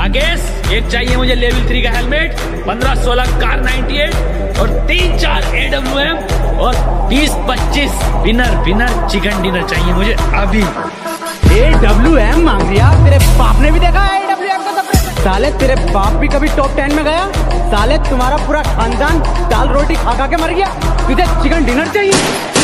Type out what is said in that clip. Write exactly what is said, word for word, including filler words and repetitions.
राकेश एक चाहिए मुझे लेवल थ्री का हेलमेट, पंद्रह सोलह कार नाइन्टी एट और तीन चार ए डब्ल्यू एम और बीस पच्चीस विनर विनर चिकन डिनर चाहिए मुझे अभी। ए डब्ल्यू एम मांग लिया? तेरे बाप ने भी देखा है ए डब्ल्यू एम का सपना? साले तेरे बाप भी कभी टॉप टेन में गया? साले तुम्हारा पूरा खानदान दाल रोटी खा खा के मर गया, तुझे चिकन डिनर चाहिए?